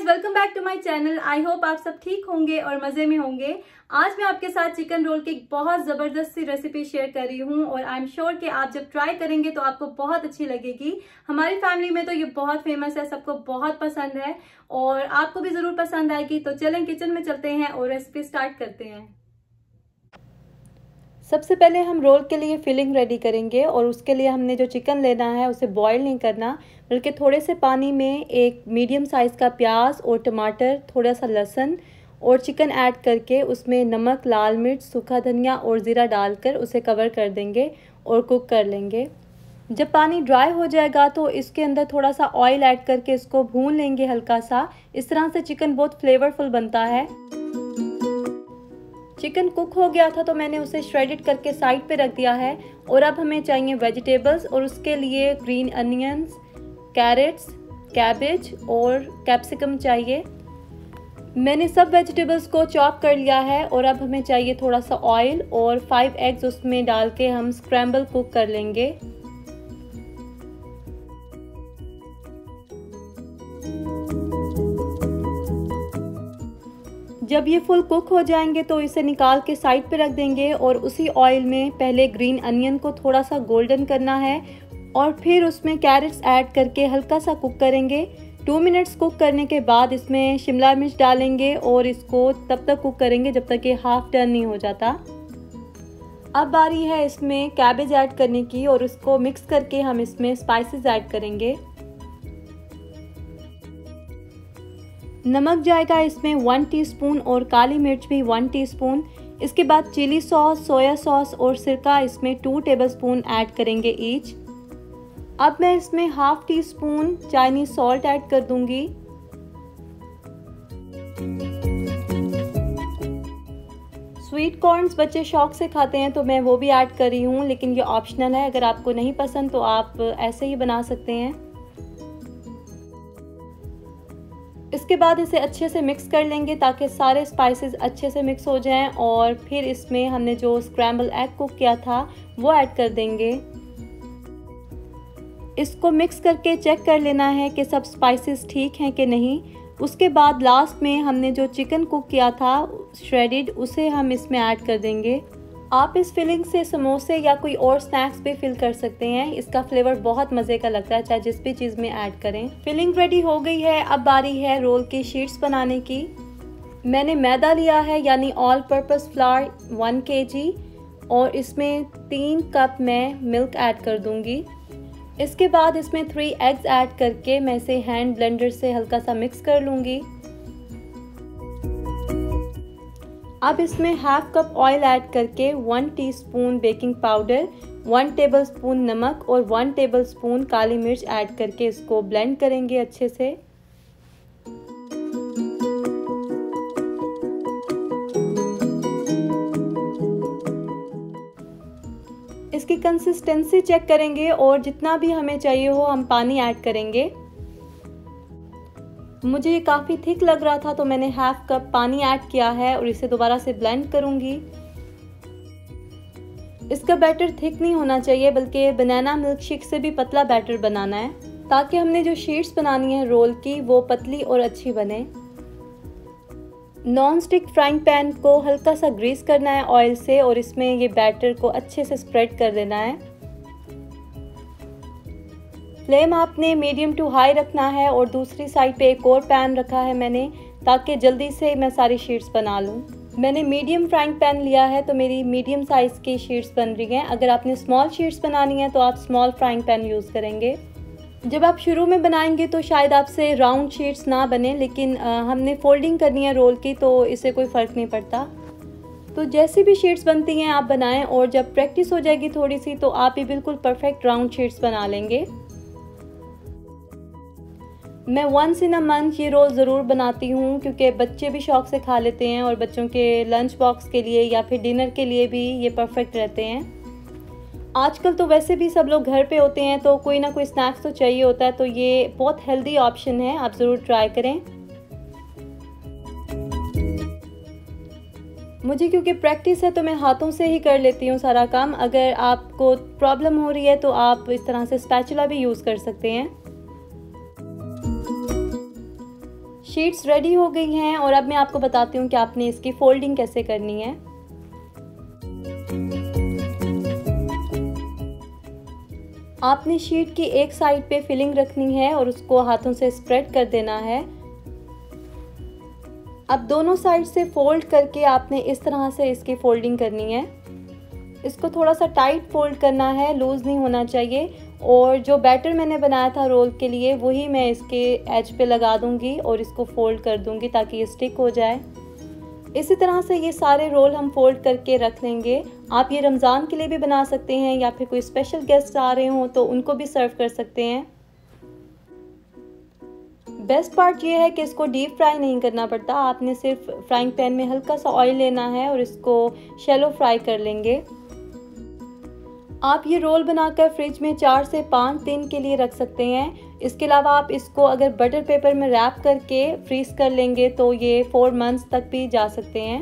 Guys, welcome back to my channel. I hope आप सब ठीक होंगे और मजे में होंगे। आज मैं आपके साथ चिकन रोल की एक बहुत जबरदस्त सी रेसिपी शेयर कर रही हूँ और आई एम श्योर कि आप जब ट्राई करेंगे तो आपको बहुत अच्छी लगेगी। हमारी फैमिली में तो ये बहुत फेमस है, सबको बहुत पसंद है और आपको भी जरूर पसंद आएगी। तो चलें किचन में चलते हैं और रेसिपी स्टार्ट करते हैं। सबसे पहले हम रोल के लिए फिलिंग रेडी करेंगे और उसके लिए हमने जो चिकन लेना है उसे बॉईल नहीं करना, बल्कि थोड़े से पानी में एक मीडियम साइज़ का प्याज और टमाटर, थोड़ा सा लहसुन और चिकन ऐड करके उसमें नमक, लाल मिर्च, सूखा धनिया और ज़ीरा डालकर उसे कवर कर देंगे और कुक कर लेंगे। जब पानी ड्राई हो जाएगा तो इसके अंदर थोड़ा सा ऑयल ऐड करके इसको भून लेंगे हल्का सा। इस तरह से चिकन बहुत फ्लेवरफुल बनता है। चिकन कुक हो गया था तो मैंने उसे श्रेडेड करके साइड पे रख दिया है और अब हमें चाहिए वेजिटेबल्स और उसके लिए ग्रीन अनियंस, कैरेट्स, कैबेज और कैप्सिकम चाहिए। मैंने सब वेजिटेबल्स को चॉप कर लिया है और अब हमें चाहिए थोड़ा सा ऑयल और 5 एग्स उसमें डाल के हम स्क्रैम्बल कुक कर लेंगे। जब ये फुल कुक हो जाएंगे तो इसे निकाल के साइड पे रख देंगे और उसी ऑयल में पहले ग्रीन अनियन को थोड़ा सा गोल्डन करना है और फिर उसमें कैरेट्स ऐड करके हल्का सा कुक करेंगे। 2 मिनट्स कुक करने के बाद इसमें शिमला मिर्च डालेंगे और इसको तब तक कुक करेंगे जब तक ये हाफ टर्न नहीं हो जाता। अब बारी है इसमें कैबेज ऐड करने की और उसको मिक्स करके हम इसमें स्पाइसेस ऐड करेंगे। नमक जाएगा इसमें 1 टीस्पून और काली मिर्च भी 1 टीस्पून। इसके बाद चिली सॉस, सोया सॉस और सिरका इसमें 2 टेबलस्पून ऐड करेंगे ईच। अब मैं इसमें half teaspoon Chinese salt add कर दूंगी। स्वीट कॉर्न्स बच्चे शौक से खाते हैं तो मैं वो भी ऐड कर रही हूँ, लेकिन ये ऑप्शनल है। अगर आपको नहीं पसंद तो आप ऐसे ही बना सकते हैं। इसके बाद इसे अच्छे से मिक्स कर लेंगे ताकि सारे स्पाइसेस अच्छे से मिक्स हो जाएं और फिर इसमें हमने जो स्क्रैम्बल एग कुक किया था वो ऐड कर देंगे। इसको मिक्स करके चेक कर लेना है कि सब स्पाइसेस ठीक हैं कि नहीं। उसके बाद लास्ट में हमने जो चिकन कुक किया था श्रेडेड, उसे हम इसमें ऐड कर देंगे। आप इस फिलिंग से समोसे या कोई और स्नैक्स भी फिल कर सकते हैं। इसका फ्लेवर बहुत मज़े का लगता है, चाहे जिस भी चीज़ में ऐड करें। फिलिंग रेडी हो गई है। अब बारी है रोल की शीट्स बनाने की। मैंने मैदा लिया है यानी ऑल पर्पस फ्लावर 1 kg और इसमें 3 कप मैं मिल्क ऐड कर दूंगी। इसके बाद इसमें 3 एग्स ऐड करके मैं इसे हैंड ब्लेंडर से हल्का सा मिक्स कर लूँगी। अब इसमें हाफ कप ऑयल ऐड करके 1 टीस्पून बेकिंग पाउडर, 1 टेबलस्पून नमक और 1 टेबलस्पून काली मिर्च ऐड करके इसको ब्लेंड करेंगे अच्छे से। इसकी कंसिस्टेंसी चेक करेंगे और जितना भी हमें चाहिए हो हम पानी ऐड करेंगे। मुझे ये काफ़ी थिक लग रहा था तो मैंने हाफ कप पानी ऐड किया है और इसे दोबारा से ब्लेंड करूँगी। इसका बैटर थिक नहीं होना चाहिए, बल्कि बनाना मिल्क शेक से भी पतला बैटर बनाना है ताकि हमने जो शीट्स बनानी है रोल की वो पतली और अच्छी बने। नॉन स्टिक फ्राइंग पैन को हल्का सा ग्रीस करना है ऑयल से और इसमें ये बैटर को अच्छे से स्प्रेड कर देना है। फ्लेम आपने मीडियम टू हाई रखना है और दूसरी साइड पे एक और पैन रखा है मैंने, ताकि जल्दी से मैं सारी शीट्स बना लूँ। मैंने मीडियम फ्राइंग पैन लिया है तो मेरी मीडियम साइज़ की शीट्स बन रही हैं। अगर आपने स्मॉल शीट्स बनानी है तो आप स्मॉल फ्राइंग पैन यूज़ करेंगे। जब आप शुरू में बनाएंगे तो शायद आपसे राउंड शीट्स ना बने, लेकिन हमने फोल्डिंग करनी है रोल की तो इससे कोई फ़र्क नहीं पड़ता। तो जैसी भी शीट्स बनती हैं आप बनाएं और जब प्रैक्टिस हो जाएगी थोड़ी सी तो आप ही बिल्कुल परफेक्ट राउंड शीट्स बना लेंगे। मैं वंस इन अ मंथ ये रोल ज़रूर बनाती हूँ क्योंकि बच्चे भी शौक से खा लेते हैं और बच्चों के लंच बॉक्स के लिए या फिर डिनर के लिए भी ये परफेक्ट रहते हैं। आजकल तो वैसे भी सब लोग घर पे होते हैं तो कोई ना कोई स्नैक्स तो चाहिए होता है, तो ये बहुत हेल्दी ऑप्शन है, आप ज़रूर ट्राई करें। मुझे क्योंकि प्रैक्टिस है तो मैं हाथों से ही कर लेती हूँ सारा काम। अगर आपको प्रॉब्लम हो रही है तो आप इस तरह से स्पैचुला भी यूज़ कर सकते हैं। शीट्स रेडी हो गई हैं और अब मैं आपको बताती हूँ कि आपने इसकी फोल्डिंग कैसे करनी है। आपने शीट की एक साइड पे फिलिंग रखनी है और उसको हाथों से स्प्रेड कर देना है। अब दोनों साइड से फोल्ड करके आपने इस तरह से इसकी फोल्डिंग करनी है। इसको थोड़ा सा टाइट फोल्ड करना है, लूज़ नहीं होना चाहिए। और जो बैटर मैंने बनाया था रोल के लिए वही मैं इसके एज पे लगा दूंगी और इसको फोल्ड कर दूंगी ताकि ये स्टिक हो जाए। इसी तरह से ये सारे रोल हम फोल्ड करके रख लेंगे। आप ये रमज़ान के लिए भी बना सकते हैं या फिर कोई स्पेशल गेस्ट आ रहे हों तो उनको भी सर्व कर सकते हैं। बेस्ट पार्ट ये है कि इसको डीप फ्राई नहीं करना पड़ता। आपने सिर्फ फ्राइंग पैन में हल्का सा ऑयल लेना है और इसको शैलो फ्राई कर लेंगे। आप ये रोल बनाकर फ्रिज में 4 से 5 दिन के लिए रख सकते हैं। इसके अलावा आप इसको अगर बटर पेपर में रैप करके फ्रीज कर लेंगे तो ये 4 मंथ्स तक भी जा सकते हैं।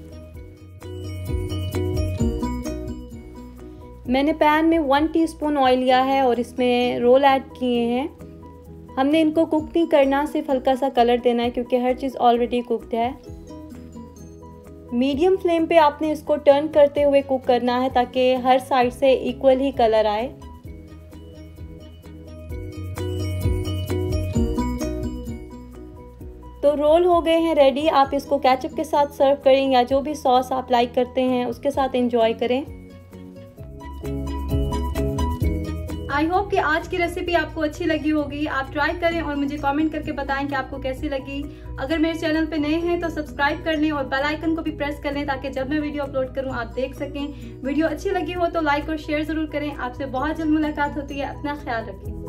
मैंने पैन में 1 टीस्पून ऑयल लिया है और इसमें रोल ऐड किए हैं। हमने इनको कुक नहीं करना, सिर्फ हल्का सा कलर देना है क्योंकि हर चीज़ ऑलरेडी कुकड है। मीडियम फ्लेम पे आपने इसको टर्न करते हुए कुक करना है ताकि हर साइड से इक्वल ही कलर आए। तो रोल हो गए हैं रेडी। आप इसको केचप के साथ सर्व करें या जो भी सॉस आप लाइक करते हैं उसके साथ एंजॉय करें। आई होप कि आज की रेसिपी आपको अच्छी लगी होगी। आप ट्राई करें और मुझे कमेंट करके बताएं कि आपको कैसी लगी। अगर मेरे चैनल पे नए हैं तो सब्सक्राइब कर लें और बेल आइकन को भी प्रेस कर लें ताकि जब मैं वीडियो अपलोड करूं आप देख सकें। वीडियो अच्छी लगी हो तो लाइक और शेयर जरूर करें। आपसे बहुत जल्द मुलाकात होती है। अपना ख्याल रखें।